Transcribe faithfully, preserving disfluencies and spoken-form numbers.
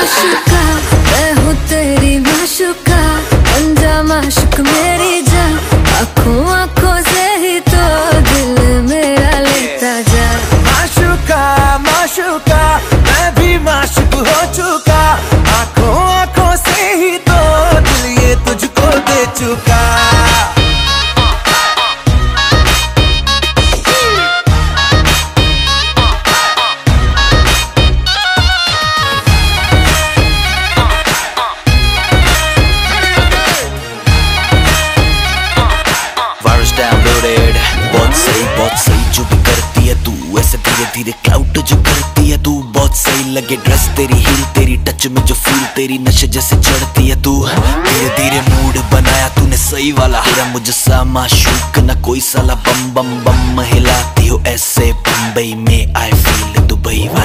माशुका मैं हूँ तेरी माशुका, बन जा माशुक मेरी जान, आँखों आँखों से ही तो दिल मेरा लेता जा। माशुका माशुका मैं भी माशुक हो चुका, आँखों आँखों से ही तो दिल ये तुझको दे चुका। डाउनलोडेड बहुत सही बहुत सही जो भी करती है तू, ऐसे धीरे धीरे क्लाउड जो करती है तू, बहुत सही लगे ड्रेस तेरी हील तेरी टच में जो फील तेरी नशे जैसे चढ़ती है तू, धीरे धीरे मूड बनाया तूने सही वाला, तेरा मुझसा माशूक ना कोई साला, बम बम बम हिलाती हो ऐसे बम्बई में आई फील दुबई वाला।